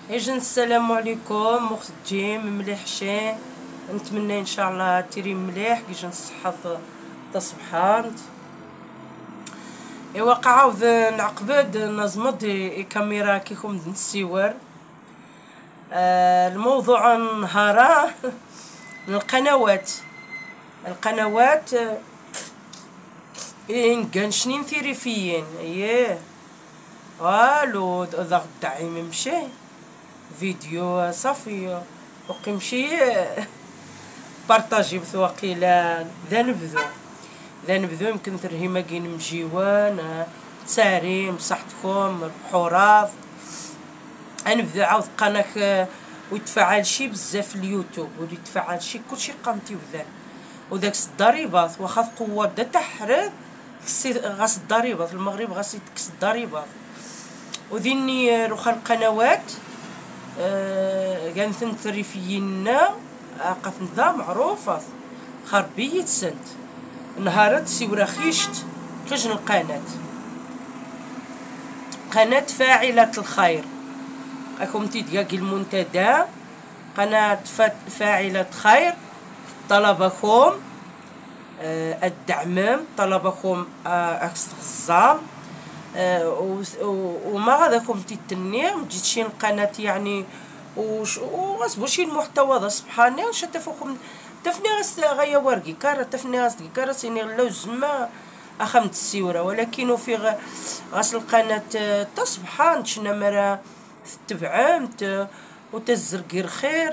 إجن السلام عليكم مخدجين مليح شي. نتمنى ان شاء الله تيري مليح كيجن الصحة تصبحانت. ايوا عاود نعقبد نزمد كاميرا كيكم نسيور. الموضوع نهارا القنوات كان شنين ثيريفيين والو ذا الدعيم مشي فيديو صافي وقيمشي بارطاجي بثواقيلا ذا نبذو يمكن ترهيما كاين مجيوان تساري بصحتكم بحوراض نبذو عاود قناك ويتفعل شي بزاف في اليوتيوب ويتفعل شي كلشي قامتي وذان وداك الضريبات واخا قوه بدا تحرد غاس الضريبات المغرب غاس يتكس الضريبات وذيني روخا القنوات كانت ثريفينا قف ذا معروفة خربية سنت نهارت سيورا خيشت كجن قناة فاعلة الخير راكم تيدياكي المنتدى قناة فاعلة خير طلبكم الدعم طلبكم أكس الخزام وما غاداكم تيتني مجيت شي القناة يعني وغاسبو شي المحتوى هذا سبحانه واش تفوكم تفني غايا ورقي كارا تفني غاسدي كارا سيني اللوزما اخمت السيوره ولكن في غاس القناة تصبحان شنا مرا تبعمت وتزرقي الخير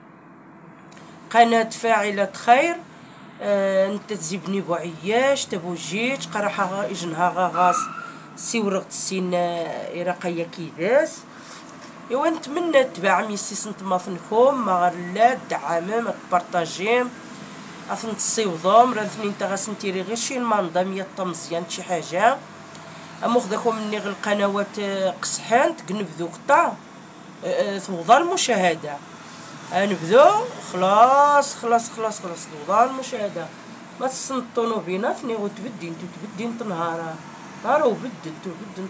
قناة فاعلة خير انت تزيبني بوعياش تبو جيت قراحة اجنها غاس سيورغ السين إراقية كيداس إوا نتمنى تباع ميسي سنتماثنكم ما غير دعامم بارطاجيم أثنت الصيوضوم راه ثنين تا غاسنتيري غير شي المنظم يطمزيان شي حاجة أموخداكم مني غير القنوات قسحانت كنبذو قطع توضى المشاهدة نبذو خلاص توضى المشاهدة ما تسنطونو بينا ثني وتبدين تنهارا نهار وبدن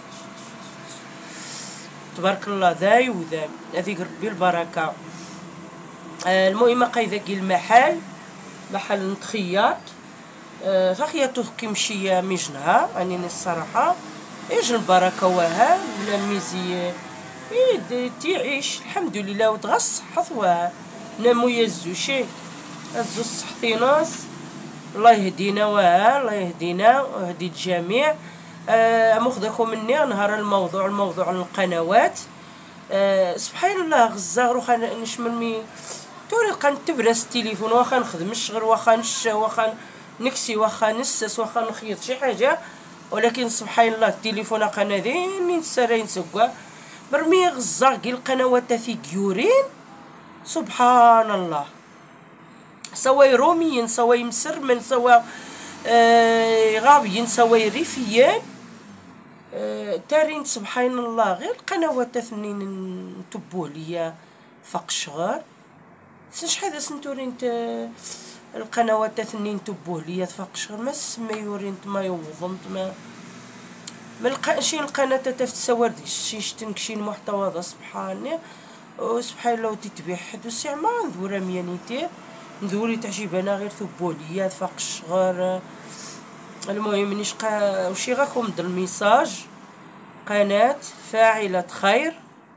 تبارك الله ذاي وذا هذيك ربي البركة. المهم قايداكي محل نتخياط فخياطو كيمشي ميجنها اني الصراحة ايش البركة وها بلا ميزي تيعيش الحمد لله وتغص حظوها نامو يزو شي ازو الصحتيناس الله يهدينا الله يهدينا ويهدي الجميع. مخدكم مني نهار الموضوع القنوات سبحان الله غزا روخا نشمل مي طريقه نتبرس التليفون واخا نخدم الشغل واخا نشا واخا نكسي واخا نسس واخا نخيط شي حاجه ولكن سبحان الله التليفون قنادين نسرين سكوا برمي غزا كي القنوات في كيورين سبحان الله سواء روميين سواء مسرمن سواء غابيين سواء ريفيين تارين سبحان الله غير القنوات ثنين نتبوه ليا فوق الشغل شحال سنتورين القنوات ثنين نتبوه ليا فوق الشغل ما سما يورين ما يوظمت ما شي القناة تفسوردي شي شتنكشي المحتوى هذا سبحان الله وتتبيع حد وسع ما نذورا ميانيتي ندوري تعجب انا غير ثبوليات فوق الشغل. المهم نشقى وشي غاكم د الميساج قناة فاعلة خير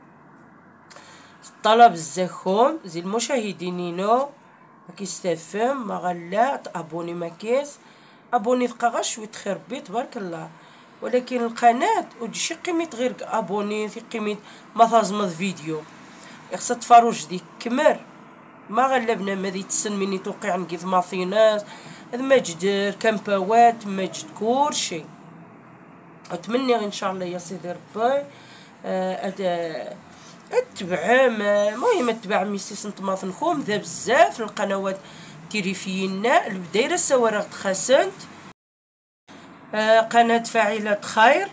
طلب الزخوم زي المشاهدينينو ما كيستفهم ما غلا ابوني ما كيس ابوني تبقى غير شويه خير بي تبارك الله ولكن القناة وتجي قيمه غير ابوني في قيمه ما تزمض فيديو خصها تفرج ديك كمر ما غلبنا ما تسن مني توقع نقيض ماثينات هذا ماجد كامباوات ماجد كلشي اتمنى ان شاء الله يا سيدي ربي اتبع المهم اتبع ميسي سنتماثنكم ذا بزاف القنوات تيريفينا البدايره السوارغ تخاسنت قناة فاعلة خير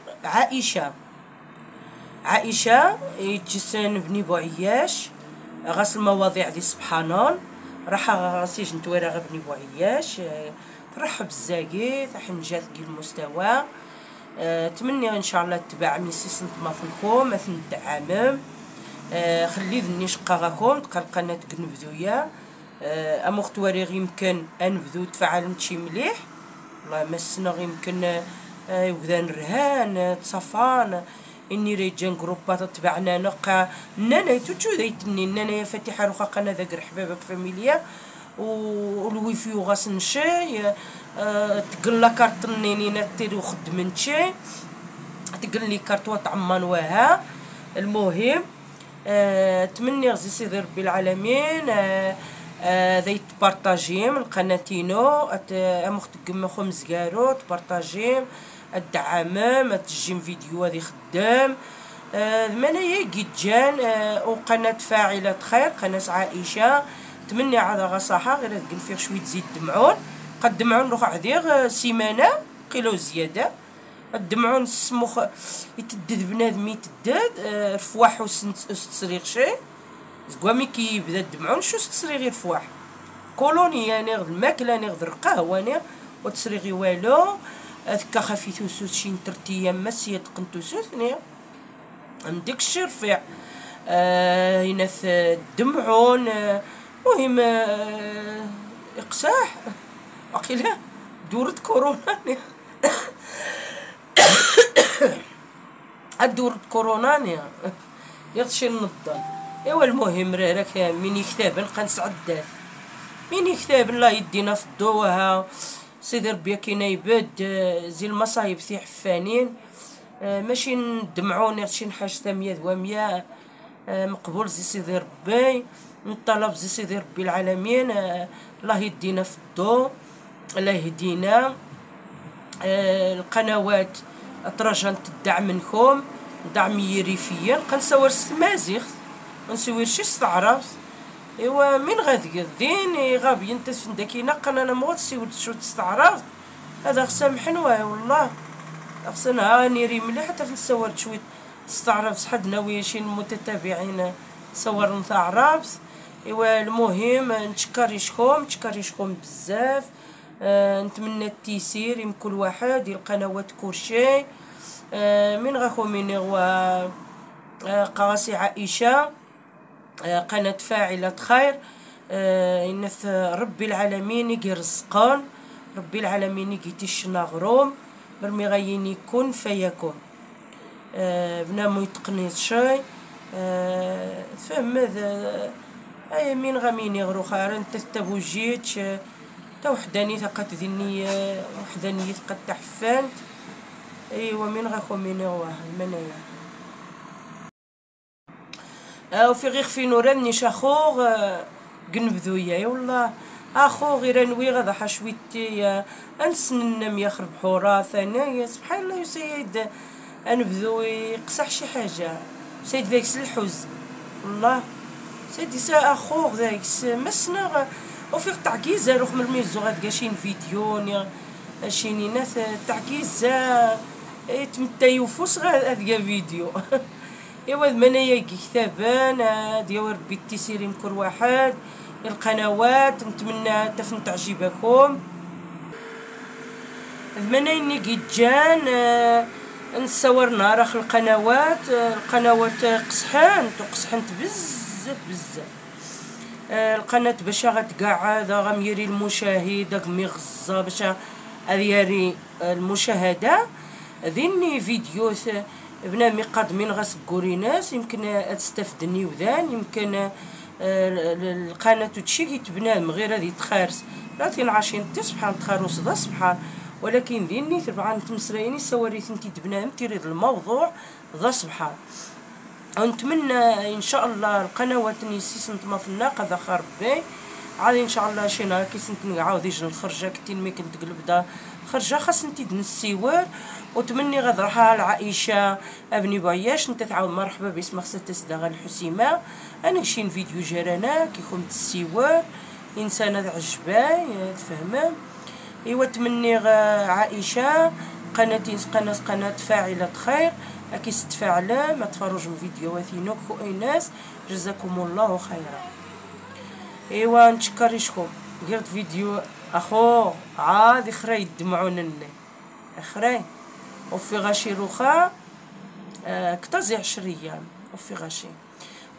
عائشة يتجسن بني بوعياش غاس المواضيع دي سبحانون راح غاسيج نتويرا غا بني بوعياش ترحب الزاكي حنجات كي المستوى تمني ان شاء الله تبع ميسي سنتماثنكم مثل الدعامم خلي ذني شقا غاكم تلقى القناه كنبذويا امختواري يمكن انبذو تفاعل شي مليح والله ما السنه يمكن يبدا نرهان تصفان اني ريجان جروبات تبعنا نقا نانا توتشو دايتني نانا فاتحه روخا قناه ذاك حبابك فاميليا والويفي غاس نشي تقلا كارتنينينا تيرو خدمنتشي تقلي كارتوات عمان وها المهم تمني غزي سيدي ربي العالمين ذي تبارطاجيم القناتينو امخت كما خمس كارو تبارطاجيم الدعامم تجيم فيديو هذه خدام منايا جان وقناة فاعلة خير قناة عائشة تمني على غصاحة غير تقل فيه شوية زيت دمعون قد دمعون روح عذير سيمانة كيلو زيادة الدمعون السموخ يتدد بنادم يتدد رفواح وستسريغ شي زكوامي كي يبدا الدمعون شو ستسريغي رفواح كولوني يعني غد الماكلة يعني غد القهوة يعني وتسريغي والو هذاك خفيف وسوس شي نترتيا مسيه تقنتوسوس نيا عندك الشي رفيع ينث الدمعون مهم اقساح عقيله دورة كورونا دورة كورونا نيا يغشي النضال ايوا المهم راك من يكتاب نبقى نسعد من يكتاب الله يدينا في الضوها سيدي ربي كي يبد زي المصايب ثي حفانين ماشي ندمعوني شي حاجه ثمية ومية مقبول زي سيدي ربي نطلب زي سيدي ربي العالمين الله يدينا في الضو الله يهدينا القنوات اترجى تدعم منكم دعم ريفيا كنصور السمازيغ نسوي شي استعراف ايوا من غادي الدين غابي انت فندكينا قنا ما غتسيو شو تستعرض هذا سامحن والله خصنا نيري مليح حتى نصور شويه استعرض حدنا ويا شي متتابعين صور نتعرف ايوا المهم نتشكريشكم بزاف نتمنى التيسير يم كل واحد القنوات كلشي من غاكم من هو قاسي عائشه قناة فاعلة خير إنث ربي العالمين يجي رزقان ربي العالمين يجي تشنا غروم برمي غاين يكون فيكون بنامو يتقنيت شاي فهم هذا اي من غامين يغرو خير انت تبوجيت تا وحداني تقات ذني وحداني تقات تحفانت ايوا من غاكم من واه المنايا وفي غير في نوراني شاخوغ قنبذويا يا والله اخو غير نوي غدا حشويتي انسننم يخرب حورا ثانيا سبحان الله يا سيد انبذوي قصح شي حاجه سيد ذاك الحزن والله سيدي سا اخو ذاك مسنا وفي تعكيزه روح من الميزو غاد كاشين فيديو شيني ناس تعكيزه تمتى يوفوس غاد فيديو ايوا منايا كتابان ديال ربي التيسير يمكن واحد القنوات نتمنى تفن تعجبكم منايا جان نصور نهار القنوات قصحنت بزاف القناه باش غتقعد غميري المشاهد غميغزا باش غيري المشاهده ذيني فيديو بنامي قادمين غاسكوري ناس يمكن تستفدني وذان يمكن القناه تشي كيتبنى غير هذه تخارس راتي عاشين تي سبحان تخارس ذا سبحان ولكن ذيني طبعا تمسريني سواريت انت تبنى تيريد الموضوع ذا سبحان ونتمنى ان شاء الله القنوات نيسيس نتما في الناقه ذا خربي عاد ان شاء الله شي نهار كي نعاود يجي الخرجه كنتي مي كنت تقلب دا خرجه خاص انت نسيوار وتمني غاد راحه العائشه ابني بعياش انت تعاود مرحبا باسم خصها تسدا الحسيمه انا شين فيديو جرانا كيكون تسيوار انسانه عجباي تفهمه ايوا تمني عائشه قناه فاعله خير اكي تفاعل ما تفرج من فيديوهاتي خو اي ناس جزاكم الله خيرا ايوا نشكركم غير فيديو اخو عاد خري يدمعون خري وفي غاشي روخا كتازي 10 ايام وفي غاشي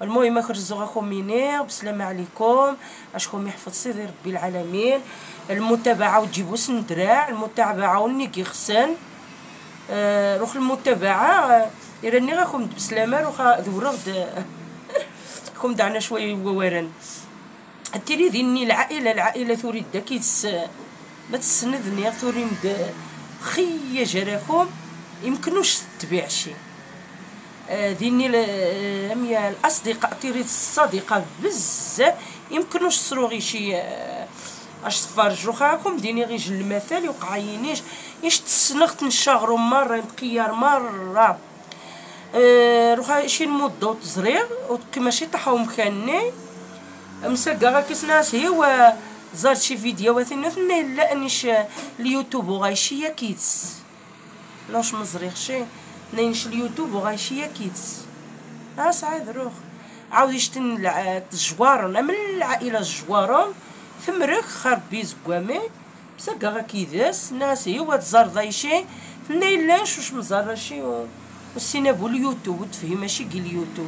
المهم خرجوا غاكم منير بسلامة عليكم، اشكم يحفظ سيدي ربي العالمين. المتابعة وتجيبوا سندراع، المتابعة ونيكي خسن روح المتابعة يرني غاكم بسلامة روخا ذورا كم دعنا شوية وورن. التيلي ذيني العائلة ثوري داكيس ما تسندني ثوري خي جراكم يمكنوش تبيع شي ذيني ميا الاصدقاء تيريد الصديقه بزاف يمكنوش تصرو شي اش تفرج روخاكم ديني غير المثال يوقعينيش اش تسنغت نشاغرو مره نتقير مره روخا شي نمودو تزريغ كيما شي طاحو مكاني مسقا كيس ناس هي زار شي فيديوهات نثني لا انيش اليوتيوب وغايشيه كيتس لاش مزريغ شي نينش اليوتيوب وغايشيه كيتس سعيد روخ عاود يشتن الجوارن من العائله الجوارن ثمرك خربي زكوامي مسقا كيداس ناس هي تزار ضايشي نيلاش واش مزار شي والسينابو اليوتيوب وتفهم ماشي كي اليوتيوب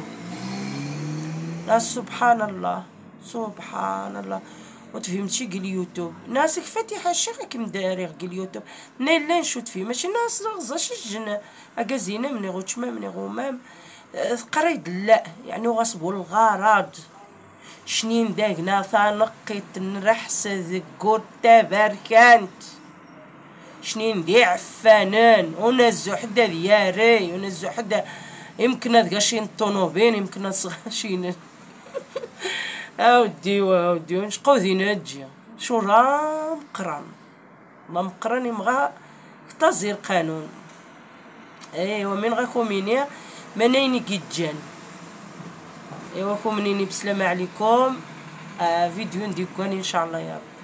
سبحان الله سبحان الله وتفهم شي كي اليوتيوب ناسك فاتحه الشيخ كيم داري كي اليوتيوب نيلا نشو تفهم ماشي ناس غزا شي الجنة هكا زينه مني غوتشما مني غومام قريد لا يعني غصبوا الغرض شنين داقنا ثانقيت نرحس ذكور تباركانت شنين دي عفانان ونزو حدا دياري ونزو حدا يمكن هذا شي الطونوبين يمكن شي اودي نشقو ذينا تجي شو راه مقران ما مقران يمغى تزير قانون ايوا من غاكم مني منيني كيتجان ايوا كومنيني بسلامة عليكم فيديو نديكواني ان شاء الله يا رب.